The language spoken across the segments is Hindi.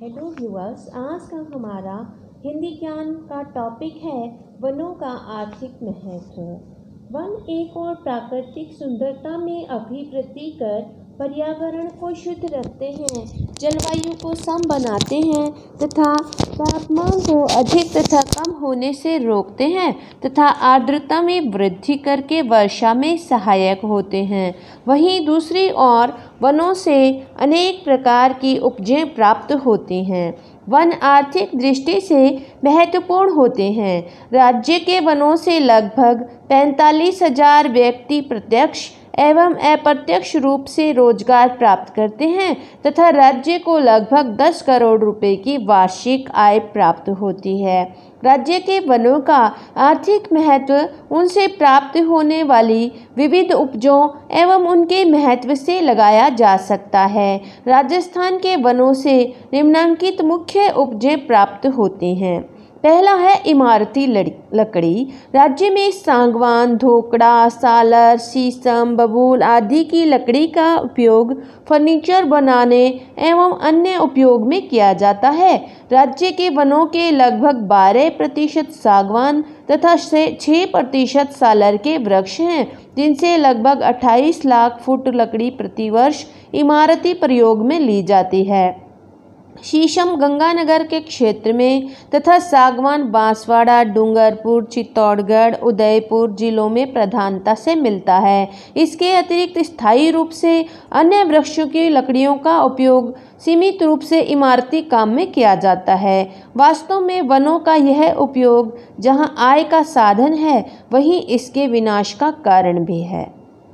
हेलो व्यूअर्स, आज का हमारा हिंदी ज्ञान का टॉपिक है वनों का आर्थिक महत्व। वन एक और प्राकृतिक सुंदरता में अभिवृद्धि कर पर्यावरण को शुद्ध रखते हैं, जलवायु को सम बनाते हैं तथा तापमान को अधिक तथा कम होने से रोकते हैं तथा आर्द्रता में वृद्धि करके वर्षा में सहायक होते हैं। वहीं दूसरी ओर वनों से अनेक प्रकार की उपजें प्राप्त होती हैं। वन आर्थिक दृष्टि से महत्वपूर्ण होते हैं। राज्य के वनों से लगभग 45,000 व्यक्ति प्रत्यक्ष एवं अप्रत्यक्ष रूप से रोजगार प्राप्त करते हैं तथा राज्य को लगभग 10 करोड़ रुपए की वार्षिक आय प्राप्त होती है। राज्य के वनों का आर्थिक महत्व उनसे प्राप्त होने वाली विविध उपजों एवं उनके महत्व से लगाया जा सकता है। राजस्थान के वनों से निम्नलिखित मुख्य उपजें प्राप्त होती हैं। पहला है इमारती लकड़ी। राज्य में सागवान, धोकड़ा, सालर, शीशम, बबूल आदि की लकड़ी का उपयोग फर्नीचर बनाने एवं अन्य उपयोग में किया जाता है। राज्य के वनों के लगभग 12% सागवान तथा 6% सालर के वृक्ष हैं, जिनसे लगभग 28 लाख फुट लकड़ी प्रतिवर्ष इमारती प्रयोग में ली जाती है। शीशम गंगानगर के क्षेत्र में तथा सागवान बांसवाड़ा, डूंगरपुर, चित्तौड़गढ़, उदयपुर जिलों में प्रधानता से मिलता है। इसके अतिरिक्त स्थायी रूप से अन्य वृक्षों की लकड़ियों का उपयोग सीमित रूप से इमारती काम में किया जाता है। वास्तव में वनों का यह उपयोग जहां आय का साधन है, वहीं इसके विनाश का कारण भी है।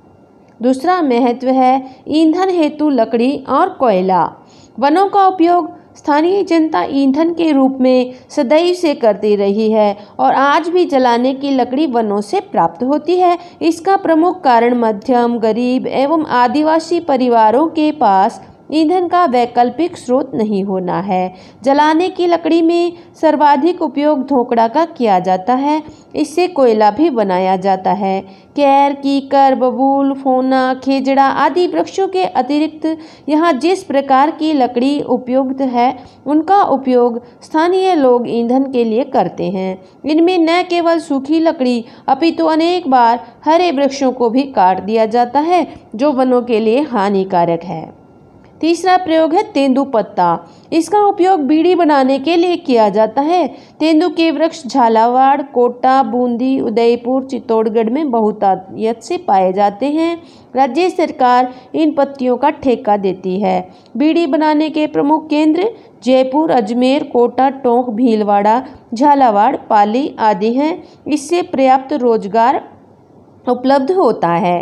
दूसरा महत्व है ईंधन हेतु लकड़ी और कोयला। वनों का उपयोग स्थानीय जनता ईंधन के रूप में सदैव से करती रही है और आज भी जलाने की लकड़ी वनों से प्राप्त होती है। इसका प्रमुख कारण मध्यम, गरीब एवं आदिवासी परिवारों के पास ईंधन का वैकल्पिक स्रोत नहीं होना है। जलाने की लकड़ी में सर्वाधिक उपयोग धोकड़ा का किया जाता है। इससे कोयला भी बनाया जाता है। कैर, कीकर, बबूल, फोना, खेजड़ा आदि वृक्षों के अतिरिक्त यहाँ जिस प्रकार की लकड़ी उपयुक्त है, उनका उपयोग स्थानीय लोग ईंधन के लिए करते हैं। इनमें न केवल सूखी लकड़ी अपितु अनेक बार हरे वृक्षों को भी काट दिया जाता है, जो वनों के लिए हानिकारक है। तीसरा प्रयोग है तेंदुपत्ता। इसका उपयोग बीड़ी बनाने के लिए किया जाता है। तेंदु के वृक्ष झालावाड़, कोटा, बूंदी, उदयपुर, चित्तौड़गढ़ में बहुतायत से पाए जाते हैं। राज्य सरकार इन पत्तियों का ठेका देती है। बीड़ी बनाने के प्रमुख केंद्र जयपुर, अजमेर, कोटा, टोंक, भीलवाड़ा, झालावाड़, पाली आदि हैं। इससे पर्याप्त रोजगार उपलब्ध होता है।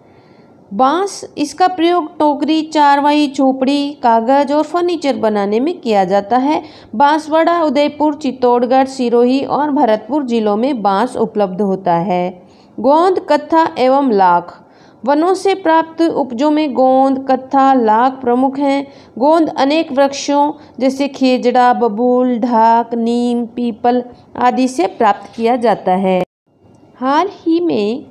बांस, इसका प्रयोग टोकरी, चारवाई, झोपड़ी, कागज और फर्नीचर बनाने में किया जाता है। बांसवाड़ा, उदयपुर, चित्तौड़गढ़, सिरोही और भरतपुर जिलों में बांस उपलब्ध होता है। गोंद, कत्था एवं लाख। वनों से प्राप्त उपजों में गोंद, कत्था, लाख प्रमुख हैं। गोंद अनेक वृक्षों जैसे खेजड़ा, बबूल, ढाक, नीम, पीपल आदि से प्राप्त किया जाता है। हाल ही में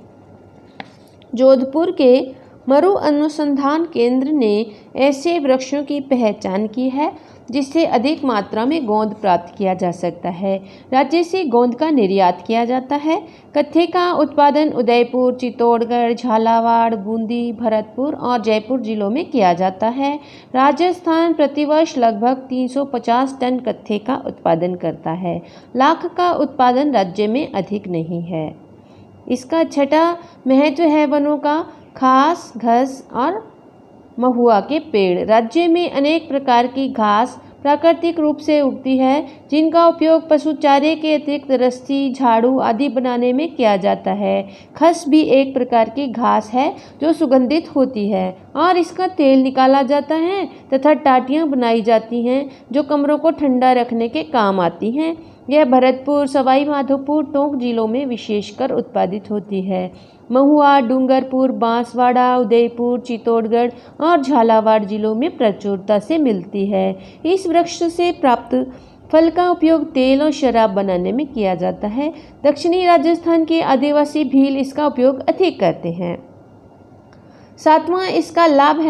जोधपुर के मरु अनुसंधान केंद्र ने ऐसे वृक्षों की पहचान की है जिससे अधिक मात्रा में गोंद प्राप्त किया जा सकता है। राज्य से गोंद का निर्यात किया जाता है। कत्थे का उत्पादन उदयपुर, चित्तौड़गढ़, झालावाड़, बूंदी, भरतपुर और जयपुर जिलों में किया जाता है। राजस्थान प्रतिवर्ष लगभग 350 टन कत्थे का उत्पादन करता है। लाख का उत्पादन राज्य में अधिक नहीं है। इसका छठा महत्व है वनों का घास, घस और महुआ के पेड़। राज्य में अनेक प्रकार की घास प्राकृतिक रूप से उगती है, जिनका उपयोग पशु चारे के अतिरिक्त रस्सी, झाड़ू आदि बनाने में किया जाता है। खस भी एक प्रकार की घास है जो सुगंधित होती है और इसका तेल निकाला जाता है तथा टाटियाँ बनाई जाती हैं जो कमरों को ठंडा रखने के काम आती हैं। यह भरतपुर, सवाई माधोपुर, टोंक जिलों में विशेषकर उत्पादित होती है। महुआ डूंगरपुर, बांसवाड़ा, उदयपुर, चित्तौड़गढ़ और झालावाड़ जिलों में प्रचुरता से मिलती है। इस वृक्ष से प्राप्त फल का उपयोग तेल और शराब बनाने में किया जाता है। दक्षिणी राजस्थान के आदिवासी भील इसका उपयोग अधिक करते हैं। सातवां इसका लाभ है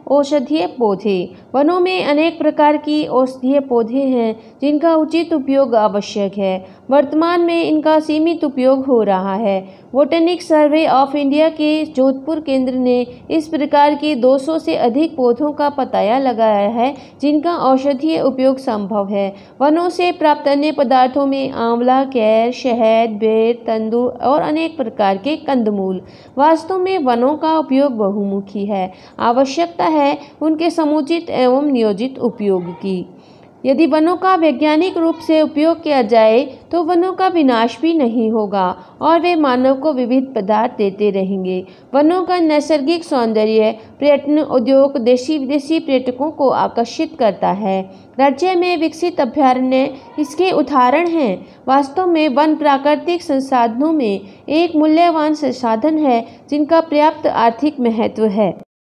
औषधीय पौधे। वनों में अनेक प्रकार की औषधीय पौधे हैं जिनका उचित उपयोग आवश्यक है। वर्तमान में इनका सीमित उपयोग हो रहा है। बोटेनिक सर्वे ऑफ इंडिया के जोधपुर केंद्र ने इस प्रकार के 200 से अधिक पौधों का पता लगाया है जिनका औषधीय उपयोग संभव है। वनों से प्राप्त अन्य पदार्थों में आंवला, कैर, शहद, बेर, तंदू और अनेक प्रकार के कंदमूल। वास्तव में वनों का उपयोग बहुमुखी है। आवश्यकता है उनके समुचित एवं नियोजित उपयोग की। यदि वनों का वैज्ञानिक रूप से उपयोग किया जाए तो वनों का विनाश भी नहीं होगा और वे मानव को विविध पदार्थ देते रहेंगे। वनों का नैसर्गिक सौंदर्य पर्यटन उद्योग देशी विदेशी पर्यटकों को आकर्षित करता है। राज्य में विकसित अभयारण्य इसके उदाहरण हैं। वास्तव में वन प्राकृतिक संसाधनों में एक मूल्यवान संसाधन है जिनका पर्याप्त आर्थिक महत्व है।